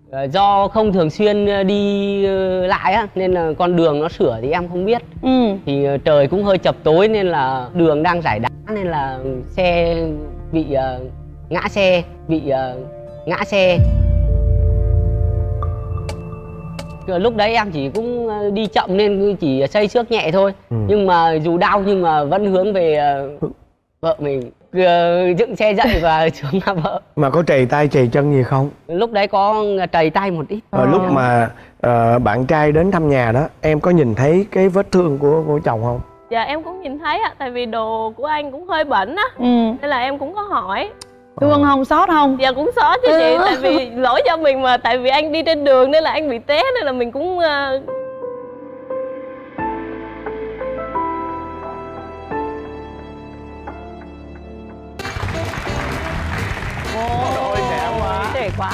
Do không thường xuyên đi lại á, nên là con đường nó sửa thì em không biết. Thì trời cũng hơi chập tối nên là đường đang rải đá nên là xe bị ngã xe. Lúc đấy em chỉ cũng đi chậm nên chỉ xây xước nhẹ thôi. Nhưng mà dù đau nhưng mà vẫn hướng về vợ mình, dựng xe dậy và xuống là vợ. Mà có trầy tay trầy chân gì không? Lúc đấy có trầy tay một ít. Lúc mà bạn trai đến thăm nhà đó, em có nhìn thấy cái vết thương của chồng không? Dạ em cũng nhìn thấy ạ, tại vì đồ của anh cũng hơi bẩn á. Nên là em cũng có hỏi. Thương không, xót không? Dạ cũng xót chứ chị, tại vì lỗi do mình mà, tại vì anh đi trên đường nên là anh bị té nên là mình cũng Ôi trẻ quá. Trẻ quá.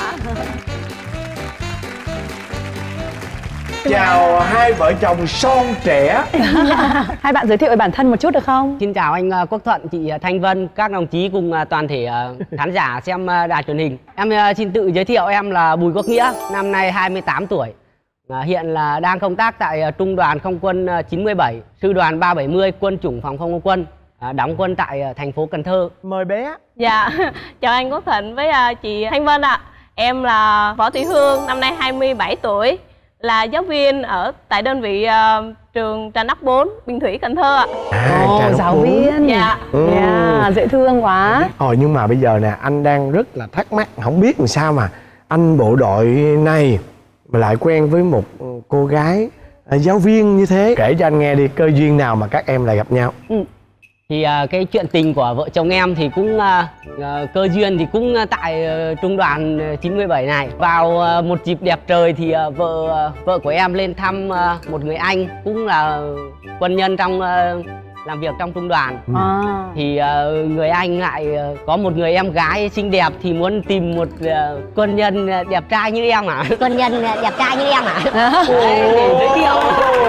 Chào hai vợ chồng son trẻ. Hai bạn giới thiệu về bản thân một chút được không? Xin chào anh Quốc Thuận, chị Thanh Vân, các đồng chí cùng toàn thể khán giả xem đài truyền hình. Em xin tự giới thiệu, em là Bùi Quốc Nghĩa, năm nay 28 tuổi. Hiện là đang công tác tại Trung đoàn Không quân 97, Sư đoàn 370, Quân chủng Phòng không không quân, đóng quân tại thành phố Cần Thơ. Mời bé. Dạ, chào anh Quốc Thuận với chị Thanh Vân ạ. Em là Võ Thị Hương, năm nay 27 tuổi, là giáo viên ở tại đơn vị trường Trà Nóc 4, Bình Thủy, Cần Thơ ạ. Giáo viên. Dạ. Dễ thương quá. Nhưng mà bây giờ nè, anh đang rất là thắc mắc, không biết làm sao mà anh bộ đội này mà lại quen với một cô gái giáo viên như thế. Kể cho anh nghe đi, cơ duyên nào mà các em lại gặp nhau? Thì cái chuyện tình của vợ chồng em thì cũng cơ duyên thì cũng tại Trung đoàn 97 này. Vào một dịp đẹp trời thì vợ của em lên thăm một người anh cũng là quân nhân trong làm việc trong trung đoàn. Thì người anh lại có một người em gái xinh đẹp thì muốn tìm một quân nhân đẹp trai như em hả? Quân nhân đẹp trai như em hả? Để giới thiệu.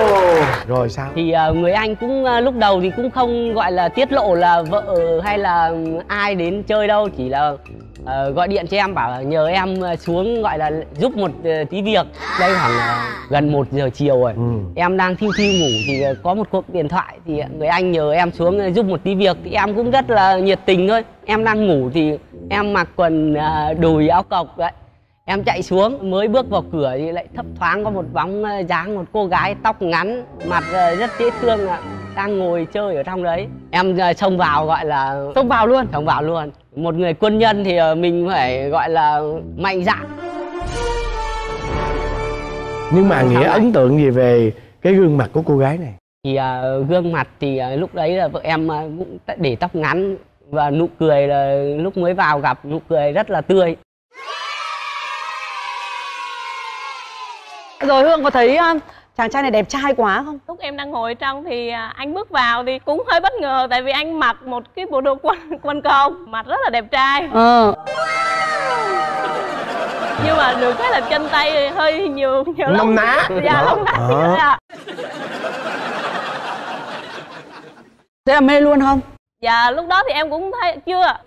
Rồi sao? Thì người anh cũng lúc đầu thì cũng không gọi là tiết lộ là vợ hay là ai đến chơi đâu, chỉ là gọi điện cho em bảo là nhờ em xuống gọi là giúp một tí việc. Đây khoảng gần 1 giờ chiều rồi. Em đang thiu thiu ngủ thì có một cuộc điện thoại thì người anh nhờ em xuống giúp một tí việc thì em cũng rất là nhiệt tình thôi. Em đang ngủ thì em mặc quần đùi áo cộc đấy. Em chạy xuống, mới bước vào cửa thì lại thấp thoáng có một bóng dáng một cô gái tóc ngắn, mặt rất dễ thương đang ngồi chơi ở trong đấy. Em xông vào gọi là... Xông vào luôn? Xông vào luôn. Một người quân nhân thì mình phải gọi là mạnh dạn. Nhưng mà Nghĩa ấn tượng gì về cái gương mặt của cô gái này? Thì gương mặt thì lúc đấy là vợ em cũng để tóc ngắn và nụ cười là lúc mới vào gặp nụ cười rất là tươi. Rồi Hương có thấy chàng trai này đẹp trai quá không? Lúc em đang ngồi trong thì anh bước vào thì cũng hơi bất ngờ, tại vì anh mặc một cái bộ đồ quân công, mặt rất là đẹp trai. Nhưng mà được cái là chân tay hơi nhiều nông ná. Dạ, nông ná. Thế là mê luôn không? Dạ, lúc đó thì em cũng thấy chưa.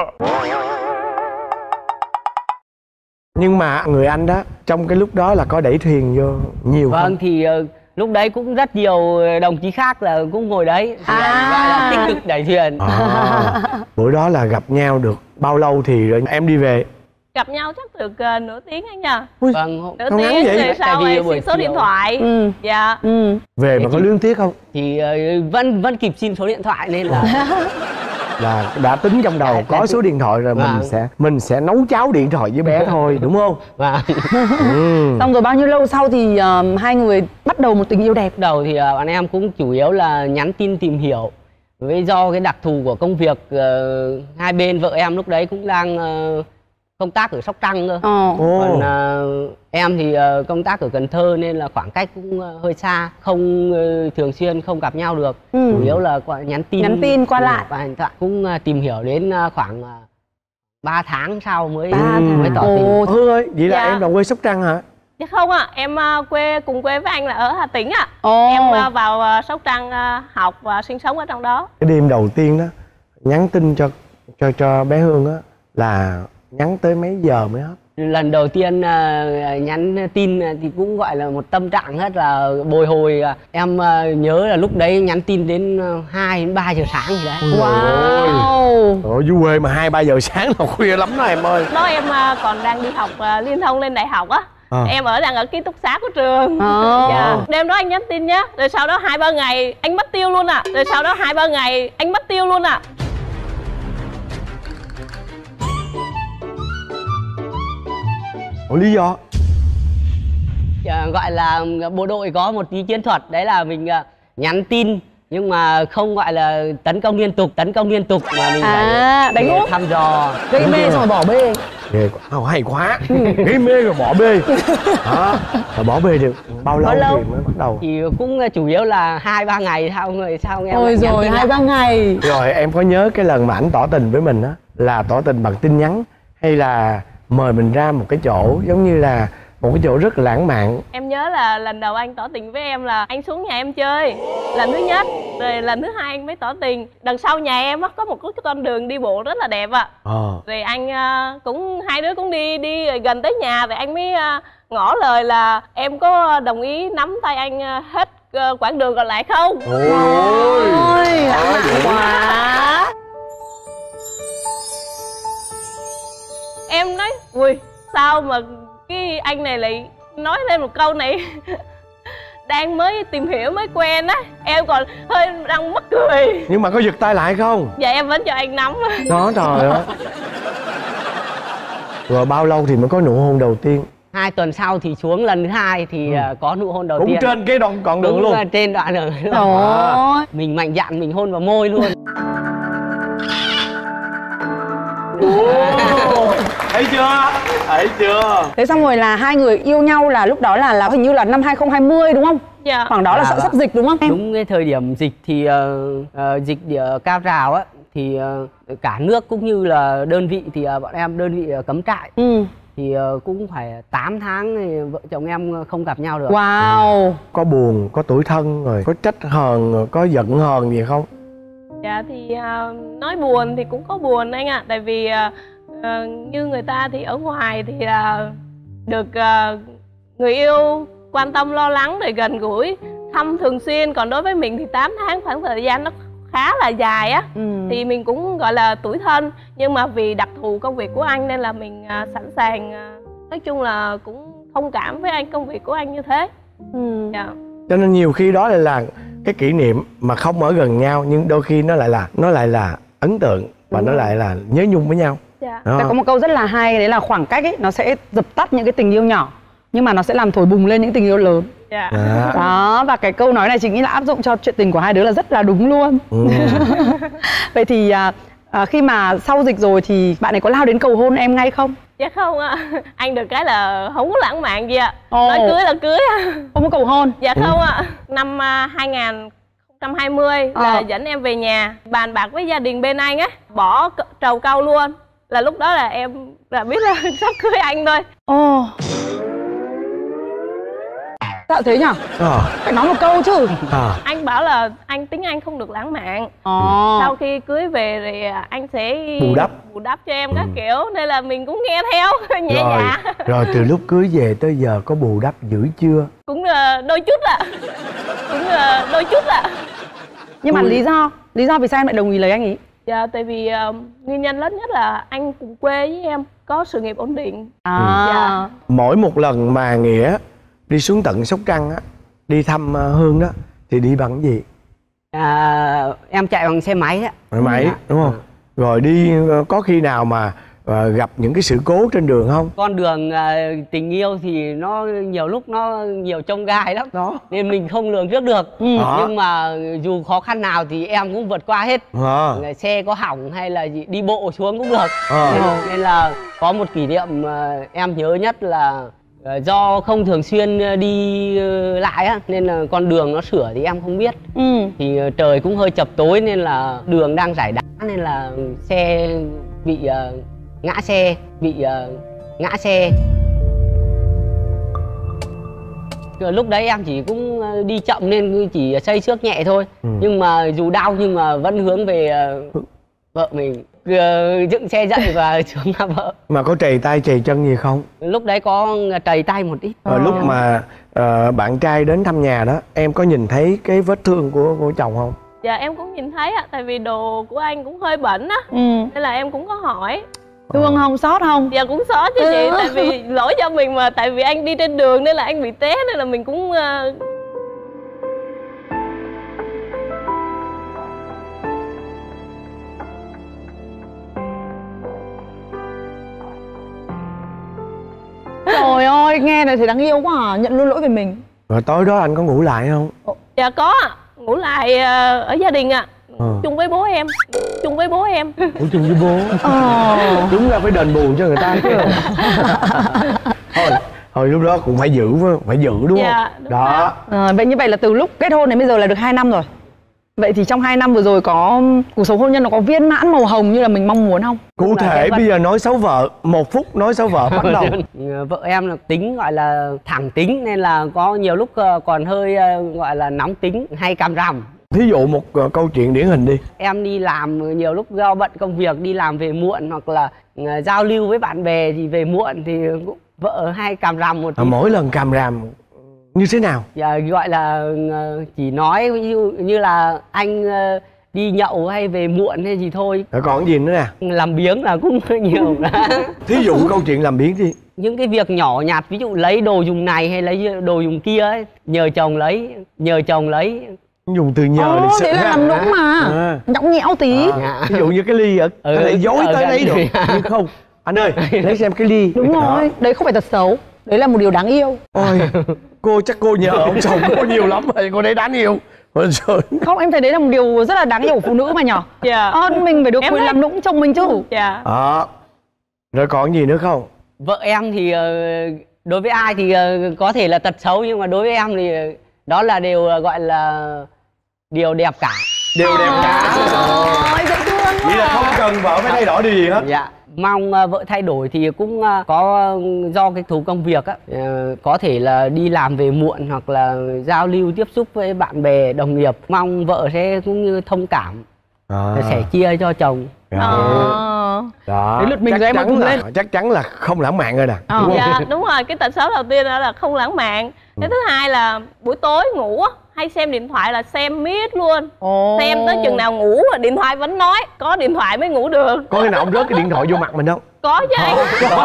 Nhưng mà người anh đó, trong cái lúc đó là có đẩy thuyền vô nhiều không? Vâng, thì lúc đấy cũng rất nhiều đồng chí khác là cũng ngồi đấy, gọi là tích cực đẩy thuyền. Bữa đó là gặp nhau được bao lâu thì rồi em đi về? Gặp nhau chắc được nửa tiếng anh nha. Vâng, nửa tiếng rồi sau rồi xin số điện thoại. Dạ. Về mà có luyến tiếc không? Thì vẫn kịp xin số điện thoại nên là đã tính trong đầu có số điện thoại rồi. Mình sẽ nấu cháo điện thoại với bé thôi, đúng không? Xong rồi bao nhiêu lâu sau thì hai người bắt đầu một tình yêu đẹp? Đầu thì bọn em cũng chủ yếu là nhắn tin tìm hiểu. Với do cái đặc thù của công việc hai bên, vợ em lúc đấy cũng đang công tác ở Sóc Trăng cơ. Còn em thì công tác ở Cần Thơ nên là khoảng cách cũng hơi xa, không thường xuyên không gặp nhau được. Chủ yếu là nhắn tin qua lại và điện thoại. Cũng tìm hiểu đến khoảng 3 tháng sau mới tỏ tình. Hương ơi, vậy là em là quê Sóc Trăng hả? Dạ không ạ, em cùng quê với anh là ở Hà Tĩnh ạ. Em vào Sóc Trăng học và sinh sống ở trong đó. Cái đêm đầu tiên đó nhắn tin cho bé Hương á là nhắn tới mấy giờ mới hết? Lần đầu tiên nhắn tin thì cũng gọi là một tâm trạng rất là bồi hồi. Em nhớ là lúc đấy nhắn tin đến 2 đến 3 giờ sáng gì đấy. Wow. Ở dưới quê mà 2-3 giờ sáng là khuya lắm đó em ơi. Đó em còn đang đi học liên thông lên đại học á. Em đang ở ký túc xá của trường. Dạ. Đêm đó anh nhắn tin nhá. Rồi sau đó 2-3 ngày anh mất tiêu luôn ạ. Ủa lý do? Gọi là bộ đội có một tí chiến thuật, đấy là mình nhắn tin nhưng mà không gọi là tấn công liên tục mà mình phải đánh úp, thăm dò, gây mê xong rồi bỏ bê. Hay quá. Gây mê rồi bỏ bê. Đó. Rồi bỏ bê được bao lâu thì mới bắt đầu? Thì cũng chủ yếu là 2-3 ngày sao em. Ôi rồi 2-3 ngày. Rồi em có nhớ cái lần mà ảnh tỏ tình với mình á là tỏ tình bằng tin nhắn hay là mời mình ra một cái chỗ giống như là một cái chỗ rất là lãng mạn? Em nhớ là lần đầu anh tỏ tình với em là anh xuống nhà em chơi, lần thứ nhất. Rồi lần thứ hai anh mới tỏ tình. Đằng sau nhà em có một cái con đường đi bộ rất là đẹp ạ. Rồi anh hai đứa cũng đi gần tới nhà. Rồi anh mới ngỏ lời là em có đồng ý nắm tay anh hết quãng đường còn lại không? Ôi quá. Em nói ui sao mà cái anh này lại nói lên một câu này. Đang mới tìm hiểu mới quen á, em còn hơi đang mắc cười. Nhưng mà có giật tay lại không? Dạ em vẫn cho anh nắm. Đó trời ơi. Rồi bao lâu thì mới có nụ hôn đầu tiên? 2 tuần sau thì xuống lần thứ 2 thì có nụ hôn đầu tiên. Cũng trên cái đoạn đường luôn. Trên đoạn đường. Mình mạnh dạn mình hôn vào môi luôn. Thấy chưa? Thế xong rồi là hai người yêu nhau là lúc đó là hình như là năm 2020 đúng không? Dạ. Khoảng đó là sắp dịch đúng không em? Đúng cái thời điểm dịch thì dịch cao trào á thì cả nước cũng như là đơn vị thì bọn em đơn vị cấm trại. Thì cũng phải 8 tháng thì vợ chồng em không gặp nhau được. Wow. Có buồn, có tủi thân rồi, có trách hờn, rồi có giận hờn gì không? Dạ thì nói buồn thì cũng có buồn anh ạ. Tại vì như người ta thì ở ngoài thì được người yêu quan tâm lo lắng để gần gũi thăm thường xuyên. Còn đối với mình thì 8 tháng khoảng thời gian nó khá là dài á. Thì mình cũng gọi là tủi thân. Nhưng mà vì đặc thù công việc của anh nên là mình sẵn sàng, nói chung là cũng thông cảm với anh, công việc của anh như thế. Dạ. Cho nên nhiều khi đó lại là cái kỷ niệm mà không ở gần nhau nhưng đôi khi nó lại là ấn tượng và nó lại là nhớ nhung với nhau. Dạ. Có một câu rất là hay, đấy là khoảng cách ấy nó sẽ dập tắt những cái tình yêu nhỏ nhưng mà nó sẽ làm thổi bùng lên những tình yêu lớn. Dạ. Đó, và cái câu nói này chính nghĩ là áp dụng cho chuyện tình của hai đứa là rất là đúng luôn. Vậy thì khi mà sau dịch rồi thì bạn ấy có lao đến cầu hôn em ngay không? Dạ không ạ. Anh được cái là không có lãng mạn gì ạ. Nói cưới là cưới. Không có cầu hôn? Dạ không ạ. Năm 2020 là dẫn em về nhà bàn bạc với gia đình bên anh á, bỏ trầu cau luôn. Là lúc đó là em là biết là sắp cưới anh thôi. Sao thế nhở? Phải nói một câu chứ. Anh bảo là tính anh không được lãng mạn. Sau khi cưới về thì anh sẽ bù đắp cho em các kiểu. Nên là mình cũng nghe theo nhẹ dạ. Rồi từ lúc cưới về tới giờ có bù đắp dữ chưa? Cũng đôi chút ạ. Nhưng mà lý do vì sao em lại đồng ý lấy anh ấy? Dạ tại vì nguyên nhân lớn nhất là anh cùng quê với em có sự nghiệp ổn định. Dạ. Mỗi một lần mà Nghĩa đi xuống tận Sóc Trăng á, đi thăm Hương đó thì đi bằng gì? Em chạy bằng xe máy á. Xe máy đúng không? Rồi đi có khi nào mà gặp những cái sự cố trên đường không? Con đường tình yêu thì nó nhiều lúc nó nhiều chông gai lắm đó, nên mình không lường trước được. Nhưng mà dù khó khăn nào thì em cũng vượt qua hết. Xe có hỏng hay là gì đi bộ xuống cũng được. Nên là có một kỷ niệm em nhớ nhất là do không thường xuyên đi lại á, nên là con đường nó sửa thì em không biết. Thì trời cũng hơi chập tối nên là đường đang rải đá nên là xe bị ngã xe. Lúc đấy em chỉ cũng đi chậm nên chỉ xây xước nhẹ thôi. Nhưng mà dù đau nhưng mà vẫn hướng về vợ mình dựng xe dậy và xuống là vợ. Mà có trầy tay trầy chân gì không? Lúc đấy có trầy tay một ít. Lúc mà bạn trai đến thăm nhà đó, em có nhìn thấy cái vết thương của chồng không? Dạ em cũng nhìn thấy ạ, tại vì đồ của anh cũng hơi bẩn á, nên là em cũng có hỏi. Thương không, xót không? Dạ cũng xót chứ chị, tại vì lỗi cho mình mà, tại vì anh đi trên đường nên là anh bị té nên là mình cũng Trời ơi, nghe này thì đáng yêu quá à, nhận luôn lỗi về mình. Rồi tối đó anh có ngủ lại không? Dạ có ạ, ngủ lại ở gia đình ạ. Chung với bố em, chung với bố em. Ngủ chung với bố. Đúng ra phải đền bù cho người ta chứ. Thôi lúc đó cũng phải giữ đúng dạ, không? Đó. Vậy như vậy là từ lúc kết hôn đến bây giờ là được 2 năm rồi. Vậy thì trong 2 năm vừa rồi có cuộc sống hôn nhân nó có viên mãn màu hồng như là mình mong muốn không? Cụ thể bây giờ nói xấu vợ, 1 phút nói xấu vợ bắt đầu. Vợ em là tính gọi là thẳng tính nên là có nhiều lúc còn hơi gọi là nóng tính, hay càm ràm. Thí dụ một câu chuyện điển hình đi. Em đi làm nhiều lúc do bận công việc đi làm về muộn, hoặc là giao lưu với bạn bè thì về muộn thì vợ hay càm ràm một tí. Mỗi lần càm ràm như thế nào? Dạ, gọi là chỉ nói ví dụ như là anh đi nhậu hay về muộn hay gì thôi. Rồi còn gì nữa nè? Làm biếng là cũng nhiều. Thí dụ câu chuyện làm biếng đi. Những cái việc nhỏ nhặt, ví dụ lấy đồ dùng này hay lấy đồ dùng kia ấy, nhờ chồng lấy. Dùng từ nhờ lịch sự. Đấy là làm đúng mà. Nhõng nhẽo tí. Ví dụ như cái ly anh lại dối tới lấy được. Nhưng không, anh ơi, lấy xem cái ly. Đúng rồi, đấy không phải tật xấu. Đấy là một điều đáng yêu. Ôi, cô chắc cô nhờ ông chồng cô nhiều lắm rồi, cô đấy đáng yêu. Không, em thấy đấy là một điều rất là đáng yêu của phụ nữ mà nhở. Dạ. Mình phải được quyền làm nũng chồng mình chứ. Dạ. Rồi còn gì nữa không? Vợ em thì đối với ai thì có thể là tật xấu, nhưng mà đối với em thì đó là đều gọi là điều đẹp cả. Điều đẹp cả. Ôi, dễ thương quá. Vậy là không cần vợ phải thay đổi điều gì hết. Dạ. Mong vợ thay đổi thì cũng có do cái thú công việc á, có thể là đi làm về muộn hoặc là giao lưu tiếp xúc với bạn bè đồng nghiệp, mong vợ sẽ cũng như thông cảm, sẻ chia cho chồng. Đó. Đến lượt mình rồi em cùng lên. Chắc chắn là không lãng mạn rồi nè. Dạ đúng rồi, cái tật xấu đầu tiên đó là không lãng mạn. Cái thứ hai là buổi tối ngủ á, hay xem điện thoại là xem miết luôn. Xem tới chừng nào ngủ mà điện thoại vẫn nói, có điện thoại mới ngủ được. Có khi nào ông rớt cái điện thoại vô mặt mình không? Có chứ anh.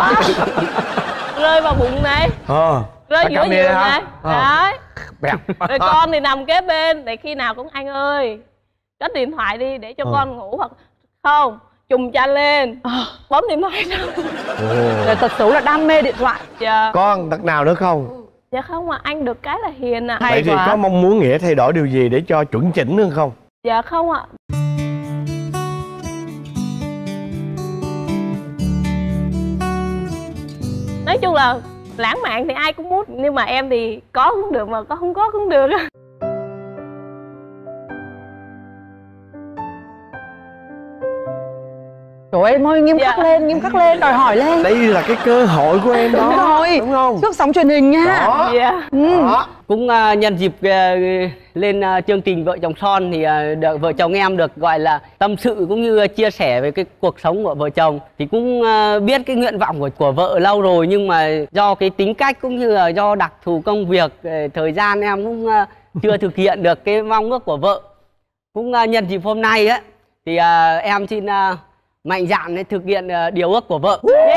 Rơi vào bụng này, rơi giữa giường này. Đấy. Rồi con thì nằm kế bên, để khi nào cũng anh ơi cất điện thoại đi để cho con ngủ, hoặc không trùm chăn lên bấm điện thoại đâu. Tật xấu là đam mê điện thoại. Dạ. Con tật nào nữa không? Dạ không ạ, anh được cái là hiền ạ. Vậy thì có mong muốn Nghĩa thay đổi điều gì để cho chuẩn chỉnh hơn không? Dạ không ạ. Nói chung là lãng mạn thì ai cũng muốn, nhưng mà em thì có cũng được mà không có cũng được. Trời ơi, em ơi, nghiêm khắc lên, đòi hỏi lên. Đây là cái cơ hội của em đó. Đúng rồi, đúng không? trước sóng truyền hình nha. Đó. Đó. Cũng nhân dịp lên chương trình Vợ Chồng Son thì vợ chồng em được gọi là tâm sự cũng như chia sẻ về cái cuộc sống của vợ chồng. Thì cũng biết cái nguyện vọng của vợ lâu rồi, nhưng mà do cái tính cách cũng như là do đặc thù công việc, thời gian em cũng chưa thực hiện được cái mong ước của vợ. Cũng nhân dịp hôm nay á thì em xin mạnh dạn để thực hiện điều ước của vợ.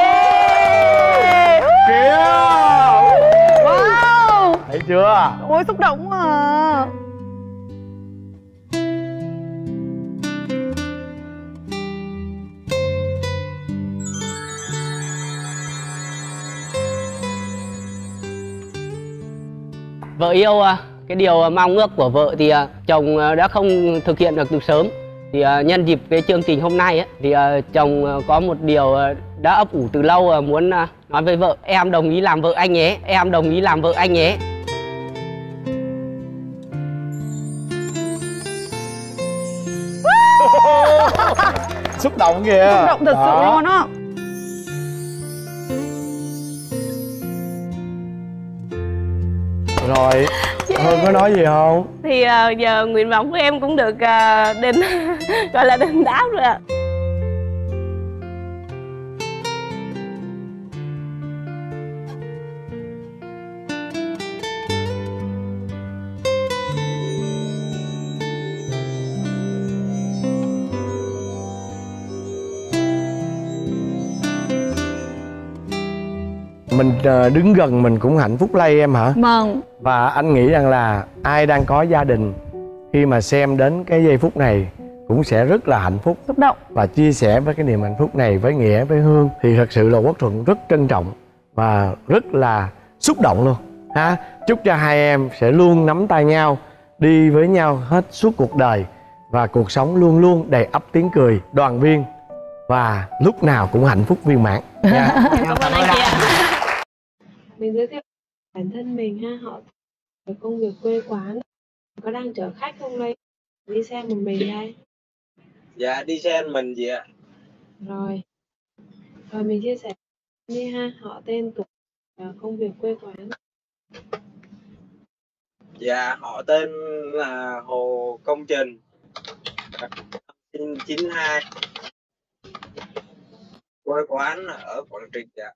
Kìa! Wow! Thấy chưa? Ôi, xúc động quá à. Vợ yêu, cái điều mong ước của vợ thì chồng đã không thực hiện được từ sớm. Thì nhân dịp cái chương trình hôm nay ấy, thì chồng có một điều đã ấp ủ từ lâu, muốn nói với vợ: em đồng ý làm vợ anh nhé, em đồng ý làm vợ anh nhé. Xúc động kìa. Xúc động thật sự luôn á. Rồi, Hương có nói gì không? Thì giờ nguyện vọng của em cũng được gọi là đền đáp rồi ạ. Mình đứng gần mình cũng hạnh phúc lây em hả? Vâng. Và anh nghĩ rằng là ai đang có gia đình khi mà xem đến cái giây phút này cũng sẽ rất là hạnh phúc, Xúc động. và chia sẻ với cái niềm hạnh phúc này với Nghĩa, với Hương, thì thật sự là Quốc Thuận rất trân trọng và rất là xúc động luôn ha. Chúc cho hai em sẽ luôn nắm tay nhau, đi với nhau hết suốt cuộc đời, và cuộc sống luôn luôn đầy ắp tiếng cười, đoàn viên và lúc nào cũng hạnh phúc viên mãn nha. Cảm ơn anh chị ạ. Mình giới thiệu bản thân mình ha, họ về công việc quê quán, có đang chở khách không đây? Đi xe một mình đây. Dạ đi xe mình chị ạ. Rồi mình chia sẻ đi ha, họ tên tuổi và công việc quê quán. Dạ họ tên là Hồ Công Trình, sinh 92, quê quán ở Quảng Trị ạ.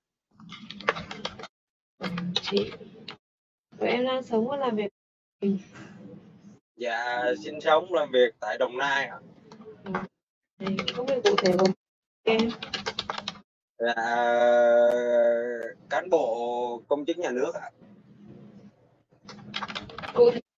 Chị. Rồi em đang sống và làm việc mình. Dạ sinh sống làm việc tại Đồng Nai ạ. Công việc cụ thể của em. Dạ cán bộ công chức nhà nước ạ. Cụ thể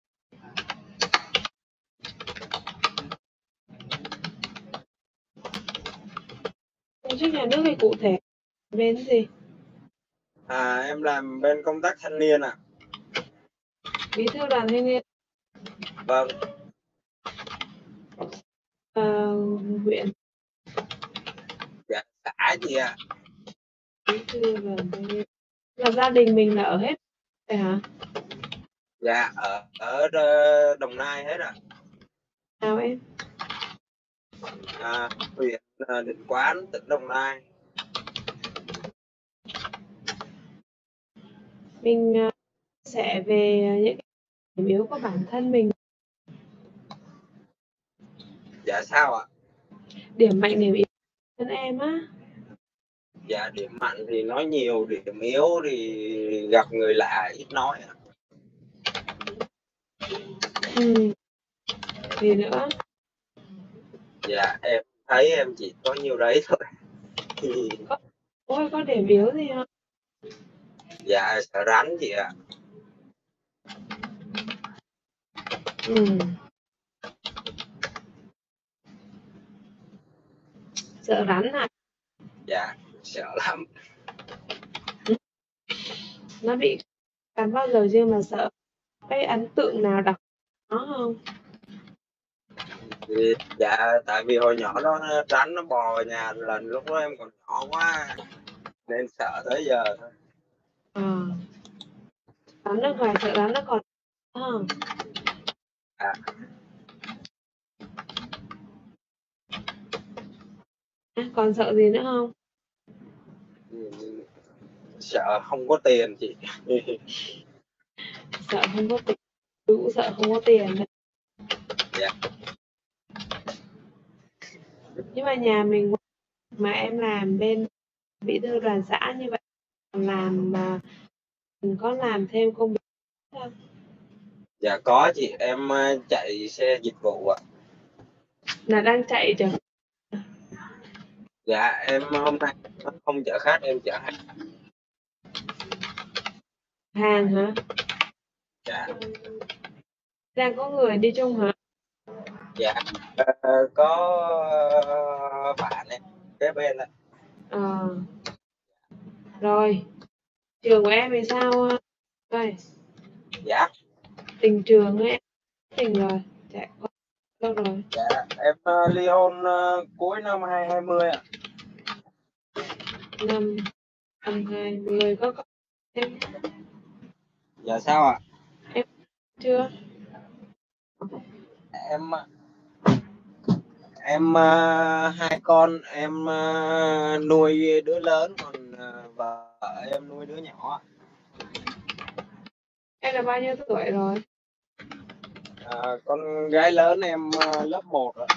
công chức nhà nước thì cụ thể bên gì? Em làm bên công tác thanh niên ạ. Bí thư đoàn thanh niên. Vâng. Huyện. Dạ xã gì ạ. Bí thư đoàn thanh niên. Là gia đình mình là ở hết vậy hả? Dạ ở Đồng Nai hết ạ. Nào em? Huyện Định Quán, tỉnh Đồng Nai. Mình sẽ về những điểm yếu của bản thân mình. Dạ sao ạ? Điểm mạnh điểm yếu của thân em á. Dạ điểm mạnh thì nói nhiều, điểm yếu thì gặp người lạ ít nói ạ. Gì nữa? Dạ em thấy em chỉ có nhiêu đấy thôi. Có điểm yếu gì không? Dạ sợ rắn chị ạ. Sợ rắn à? Dạ sợ lắm. Nó bị cắn bao giờ chưa mà sợ? Cái ấn tượng nào đặc nó không? Dạ tại vì hồi nhỏ nó rắn nó bò vào nhà lần lúc đó em còn nhỏ quá nên sợ tới giờ thôi. Rắn nước ngoài sợ rắn nó còn không? Còn sợ gì nữa không? Sợ không có tiền chị. Sợ không có tiền. Tôi cũng sợ không có tiền đấy. Dạ. Nhưng mà nhà mình mà em làm bên bí thư đoàn xã như vậy, làm mà mình có làm thêm công việc không? Dạ có chị, em chạy xe dịch vụ ạ. Là đang chạy chở? Dạ em hôm nay không chở khách, em chở hàng. Hàng hả? Dạ. Đang có người đi chung hả? Dạ có bạn em kế bên ạ. Rồi trường của em thì sao đây? Dạ. Tình trường ấy, tình rồi chạy qua đâu rồi? Dạ em ly hôn cuối năm 2020 ạ. Năm 2020 có em? Dạ sao ạ? Em chưa? Em hai con em nuôi đứa lớn, còn vợ em nuôi đứa nhỏ. Em là bao nhiêu tuổi rồi? Con gái lớn em lớp 1 rồi.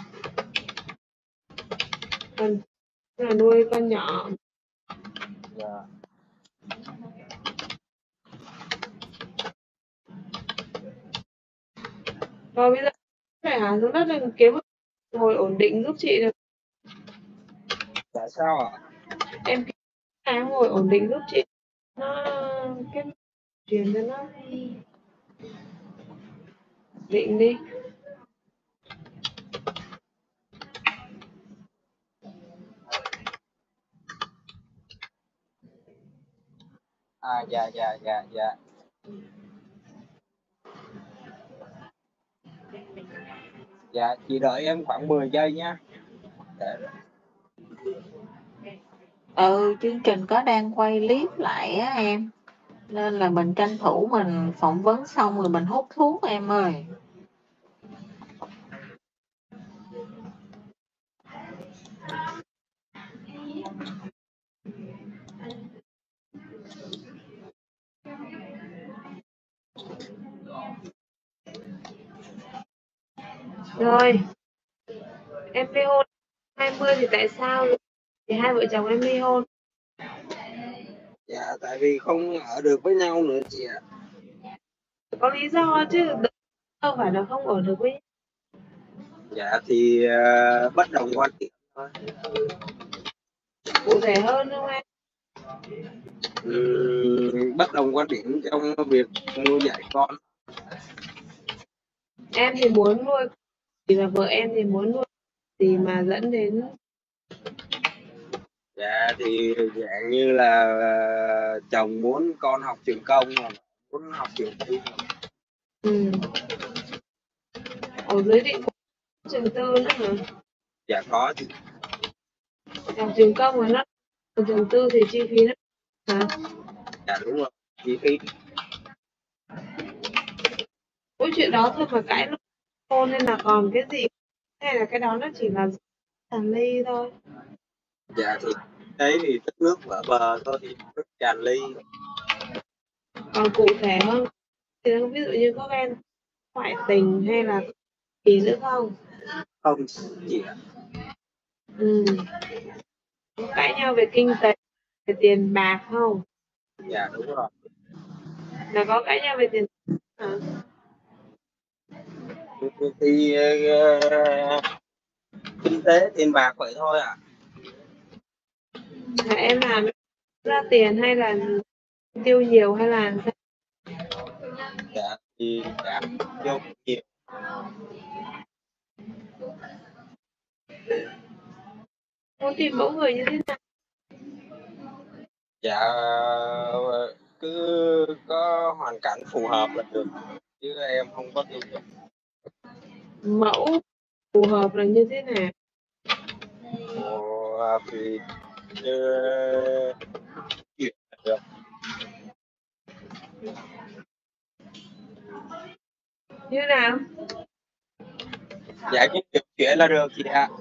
Còn là nuôi con nhỏ. Dạ. Rồi bây giờ phải hả xuống đất lên kiếm ngồi ổn định giúp chị được. Dạ sao ạ? Em ngồi ổn định giúp chị. nó cái truyền cho nó định đi. Dạ. Dạ, chị đợi em khoảng 10 giây nhé. Chương trình có đang quay clip lại á em, nên là mình tranh thủ mình phỏng vấn xong rồi mình hút thuốc em ơi. Rồi em ly hôn 20 thì tại sao thì hai vợ chồng em ly hôn? Dạ, tại vì không ở được với nhau nữa chị ạ. Có lý do chứ đâu phải là không ở được với nhau. Dạ thì bất đồng quan điểm thôi. Cụ thể hơn không em? Bất đồng quan điểm trong việc nuôi dạy con. Em thì muốn nuôi thì là vợ em thì muốn nuôi gì mà dẫn đến Dạ thì dạng như là chồng muốn con học trường công mà muốn học trường tư. Ở dưới định trường tư nữa hả? Dạ có chứ. Học trường công mà nó trường tư thì chi phí nó hả? Dạ đúng rồi, chi phí. Mỗi chuyện đó thôi mà cãi hôn nên là còn cái gì, hay là cái đó nó chỉ là tràn ly thôi? Dạ thì đấy thì tức nước vỡ bờ thôi, thì nước tràn ly. Còn cụ thể hơn thì ví dụ như có ghen ngoại tình hay là gì nữa không? Không chị ạ. Cãi nhau về kinh tế, về tiền bạc không? Dạ đúng rồi. Là có cãi nhau về tiền hả? Thì kinh tế tiền bạc vậy thôi ạ. Là em làm ra tiền hay là tiêu nhiều hay là sao? Dạ thì dạ tiêu nhiều. Muốn tìm mẫu người như thế nào? Dạ cứ có hoàn cảnh phù hợp là được, chứ em không có tiêu chuẩn. Mẫu phù hợp là như thế nào? Thì như chuyện là được. Như nào? Dạ cái chuyện là được chị ạ.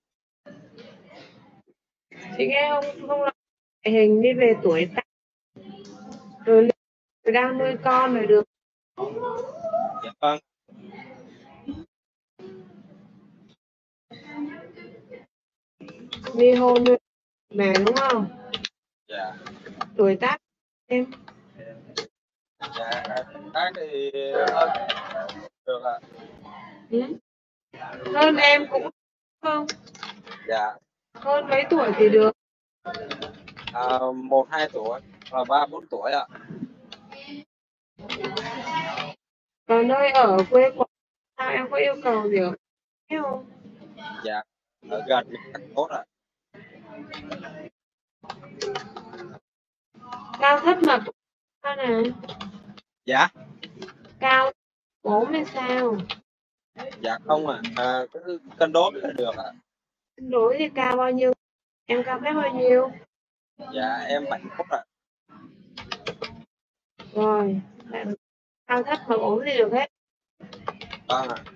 Chị nghe không là hình đi về tuổi tác rồi đang nuôi con là được. Dạ vâng. Ly hôn mà đúng không? Dạ. Tuổi tác em? Dạ tác thì hơn được ạ. Hơn em cũng không? Dạ. Hơn mấy tuổi thì được? 1-2 tuổi và 3-4 tuổi ạ. Còn nơi ở quê quán sao em có yêu cầu gì không? Dạ ở gần thì tốt ạ. Cao thấp mà sao nè? Dạ. Cao 40 sao? Dạ không ạ. Cứ cân đối là được ạ. Cân đối thì cao bao nhiêu? Em cao mét bao nhiêu? Dạ em 71 ạ. Rồi, bạn cao thấp mà ốm thì được hết. Vâng ạ.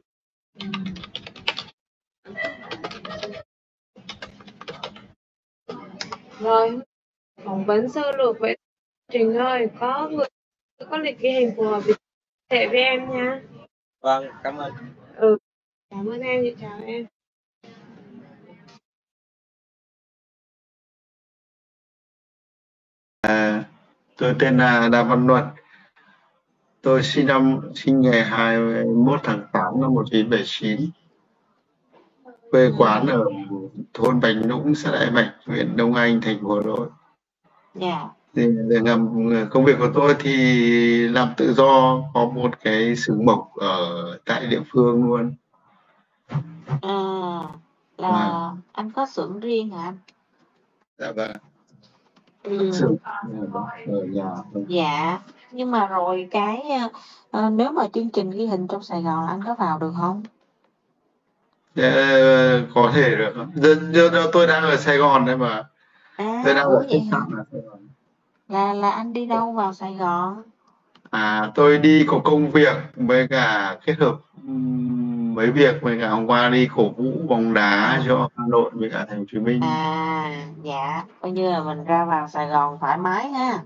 Rồi, phỏng vấn sơ lược vậy Trình ơi, có lịch ghi hình phù hợp thể với em nha. Vâng, cảm ơn. Cảm ơn em, chị chào em. Tôi tên là Đàm Văn Luật. Tôi sinh ngày 21 tháng 8 năm 1979. Quê quán ở thôn Bạch Nũng, xã Đại Bạch, huyện Đông Anh, thành phố Hà Nội. Dạ. để làm công việc của tôi thì làm tự do, có một cái xưởng mộc ở tại địa phương luôn. À, Và là anh có xưởng riêng hả anh? dạ vâng, Ừ. xưởng ở nhà. Dạ, nhưng mà rồi cái nếu mà chương trình ghi hình trong Sài Gòn anh có vào được không? Có thể được. Giờ tôi đang ở Sài Gòn đấy mà. Tôi đang Ủa ở vậy khách hả? sạn ở Sài Gòn. Là anh đi đâu vào Sài Gòn? Tôi đi có công việc với cả kết hợp mấy việc, với cả hôm qua đi cổ vũ bóng đá cho Hà Nội với cả Thành phố Hồ Chí Minh. Dạ, coi như là mình ra vào Sài Gòn thoải mái ha.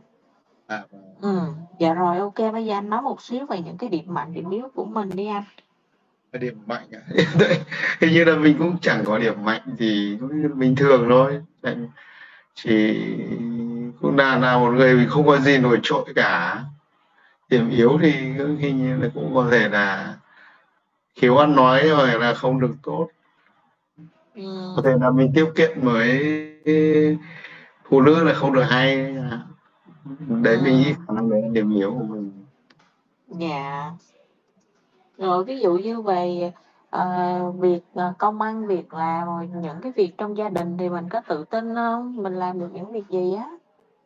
Dạ rồi, ok, bây giờ anh nói một xíu về những cái điểm mạnh, điểm yếu của mình đi anh. Điểm mạnh hình như là mình cũng chẳng có điểm mạnh gì, cũng bình thường thôi, chỉ cũng là một người mình không có gì nổi trội cả. Điểm yếu thì hình như là cũng có thể là khiếu ăn nói rồi là không được tốt, có thể là mình tiếp cận với phụ nữ là không được hay, đấy mình nghĩ khả năng đấy là điểm yếu của mình. Dạ. Rồi ví dụ như về việc công ăn việc làm, rồi những cái việc trong gia đình thì mình có tự tin không? Mình làm được những việc gì á?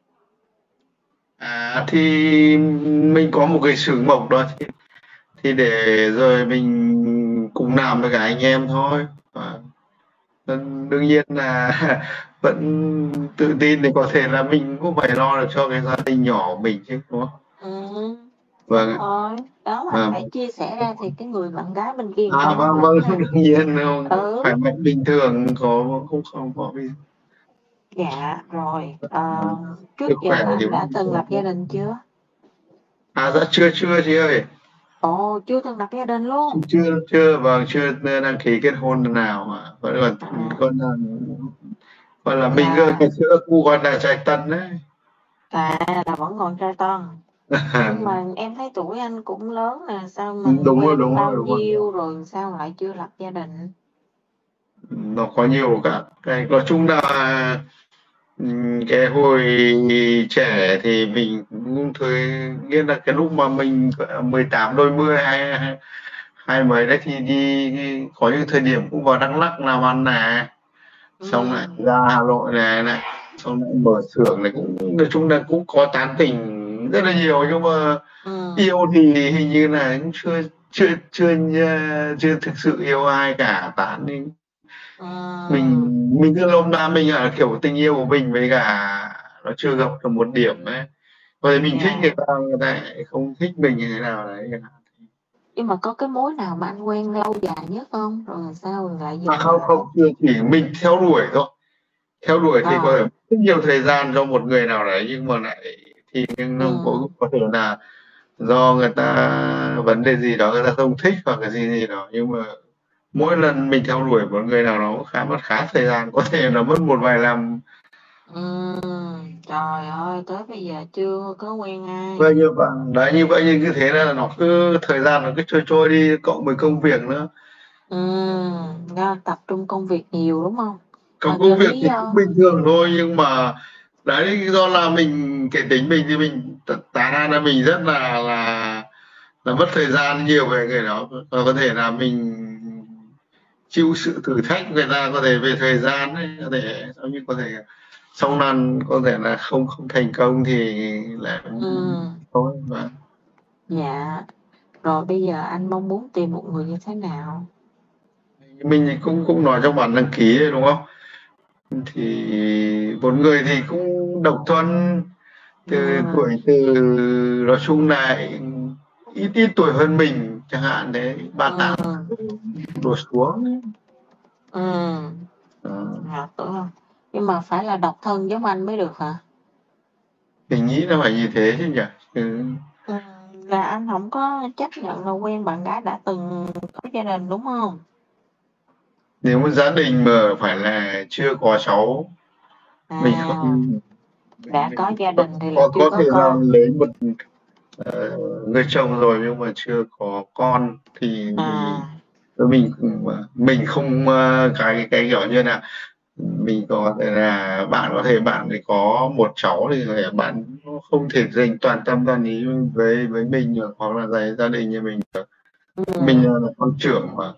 Thì mình có một cái xưởng mộc đó thì để rồi mình cùng làm với cả anh em thôi. Đương nhiên là vẫn tự tin thì có thể là mình cũng phải lo được cho cái gia đình nhỏ của mình chứ, đúng không? Vâng. Đúng rồi, đó mà phải chia sẻ ra thì cái người bạn gái bên kia vâng, đương nhiên không phải mạnh bình thường, không có gì. Dạ rồi, trước giờ anh đã từng lập gia đình chưa? Dạ chưa chị ơi. Ồ, chưa từng lập gia đình luôn. Chưa đăng ký kết hôn lần nào mà vẫn còn là mình ngày xưa cũng gọi là trai tân đấy. Là vẫn còn trai tân. Nhưng mà em thấy tuổi anh cũng lớn nè, sao mà đúng bao rồi. nhiêu rồi sao lại chưa lập gia đình? Nó có nhiều các cái, nói chung là cái hồi trẻ thì mình cũng nghĩa là cái lúc mà mình 18 đôi mươi hai mấy đấy thì đi có những thời điểm cũng vào Đắk Lắk làm ăn này, xong lại ra Hà Nội này, xong lại mở xưởng này, cũng nói chung là cũng có tán tỉnh rất là nhiều, nhưng mà yêu thì hình như là cũng chưa thực sự yêu ai cả, tán đi. Mình cứ lôm la mình là kiểu tình yêu của mình với cả nó chưa gặp được một điểm ấy, rồi mình thích người ta lại không thích mình như thế nào đấy. Nhưng mà có cái mối nào mà anh quen lâu dài nhất không? Rồi sao lại dừng? Không, chỉ mình theo đuổi thôi. Theo đuổi thì có thể rất nhiều thời gian cho một người nào đấy, nhưng mà lại thì nó có thể là do người ta vấn đề gì đó người ta không thích hoặc cái gì đó, nhưng mà mỗi lần mình theo đuổi một người nào đó mất khá thời gian, có thể là mất một vài năm. Trời ơi, tới bây giờ chưa có quen ai. Vậy như vậy, như thế là nó cứ thời gian nó cứ trôi đi, cộng với công việc nữa. Tập trung công việc nhiều đúng không? Công việc thì cũng bình thường thôi, nhưng mà đấy do là mình cái tính mình thì mình tán ra là mình rất là mất thời gian nhiều về người đó, và có thể là mình chịu sự thử thách người ta, có thể về thời gian ấy, có thể sau lần có thể là không thành công thì lại thôi mà. Dạ. Rồi bây giờ anh mong muốn tìm một người như thế nào? Mình cũng nói trong bản đăng ký đấy, đúng không? Thì một người thì cũng độc thân, tuổi nói chung là ít tuổi hơn mình, chẳng hạn đấy, 38 đổ xuống. Nhưng mà phải là độc thân giống anh mới được hả? Mình nghĩ là phải như thế chứ nhỉ. Là anh không có chấp nhận là quen bạn gái đã từng có gia đình đúng không? Nếu mà gia đình mà phải là chưa có cháu, mình không đã có gia đình thì là chưa có thể con. là lấy một người chồng rồi nhưng mà chưa có con thì mình không cái kiểu như là mình có thể là bạn có thể bạn thì có một cháu thì có thể bạn không thể dành toàn tâm toàn ý với mình được, hoặc là gia đình nhà mình được. Mình là con trưởng mà.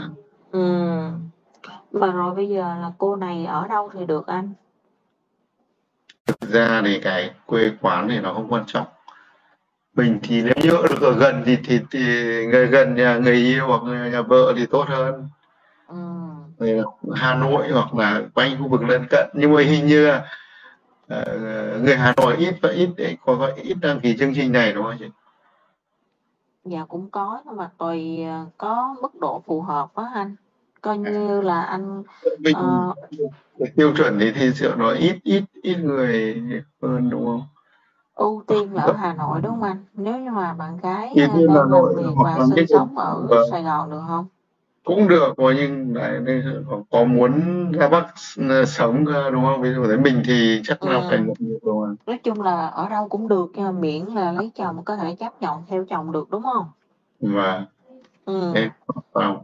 Mà rồi bây giờ là cô này ở đâu thì được anh? Thực ra thì cái quê quán thì nó không quan trọng. Mình thì nếu như được ở gần thì người gần người yêu hoặc nhà vợ thì tốt hơn. Về Hà Nội hoặc là quanh khu vực lân cận, nhưng mà hình như là người Hà Nội có ít đăng ký chương trình này đúng không chị? Dạ cũng có, nhưng mà tùy có mức độ phù hợp á anh. Coi như là anh Mình cái tiêu chuẩn thì sự nó ít người hơn đúng không? ưu tiên là ở Hà Nội đúng không anh? Nếu như mà bạn gái Ít hơn Hà đang làm Nội việc hoặc và là sinh sống ở vâng, Sài Gòn được không? cũng được, nhưng lại có muốn ra Bắc sống đúng không? Ví dụ thế mình thì chắc là phải nhập được rồi. Nói chung là ở đâu cũng được, nhưng mà miễn là lấy chồng có thể chấp nhận theo chồng được đúng không? Và thế không.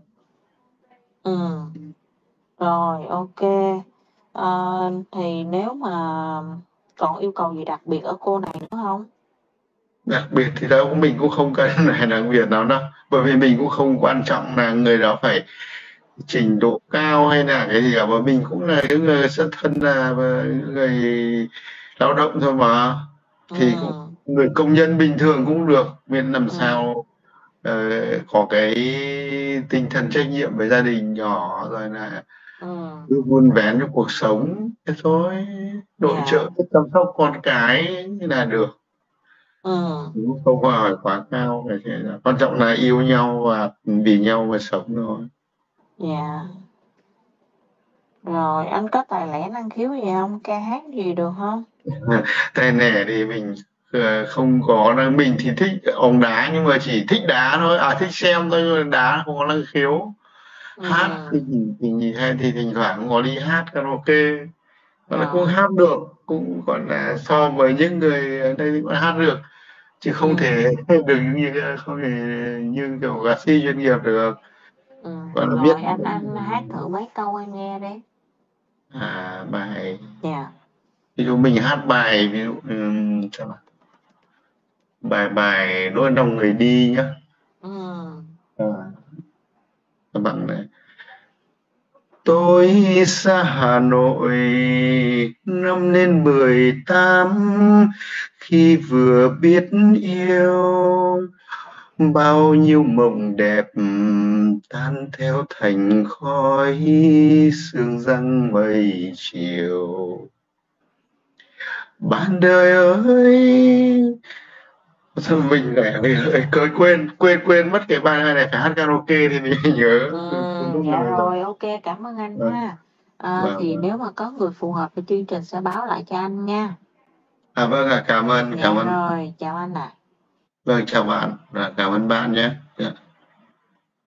Rồi ok. Thì nếu mà còn yêu cầu gì đặc biệt ở cô này nữa không? Đặc biệt thì đâu mình cũng không cần phải đặc biệt nào đâu, bởi vì mình cũng không quan trọng là người đó phải trình độ cao hay là cái gì cả, bởi mình cũng là những người xuất thân là người lao động thôi mà, thì cũng người công nhân bình thường cũng được, miễn làm sao có cái tinh thần trách nhiệm với gia đình nhỏ, rồi là cứ vun vén cho cuộc sống thế thôi, nội trợ chăm sóc con cái là được. Cũng không có hỏi quá cao, quan trọng là yêu nhau và vì nhau mà sống thôi. Dạ. Rồi anh có tài lẻ năng khiếu gì không? Ca hát gì được không? Tài lẻ thì mình không có, mình thì thích bóng đá nhưng mà chỉ thích đá thôi, thích xem thôi, nhưng mà đá không có năng khiếu. Hát thì hay thì thỉnh thoảng cũng có đi hát karaoke, còn là cũng hát được, cũng gọi là so với những người ở đây thì cũng hát được, chứ không thể được không thể như kiểu ca sĩ chuyên nghiệp được. Gọi là biết. Rồi anh hát thử mấy câu anh nghe đi. Bài. Dạ. Ví dụ mình hát bài, ví dụ sao nào? Bài nỗi lòng người đi nhá. Các bạn này. Tôi xa Hà Nội năm lên 18, khi vừa biết yêu bao nhiêu mộng đẹp tan theo thành khói sương răng mây chiều. Bạn đời ơi, sao mình lại quên mất cái bài này, phải hát karaoke thì mình nhớ. Dạ rồi, ok, cảm ơn anh ha. Thì nếu mà có người phù hợp thì chương trình sẽ báo lại cho anh nha. Vâng ạ, cảm ơn. Dạ rồi, chào anh ạ. Vâng, chào bạn, cảm ơn bạn nhé.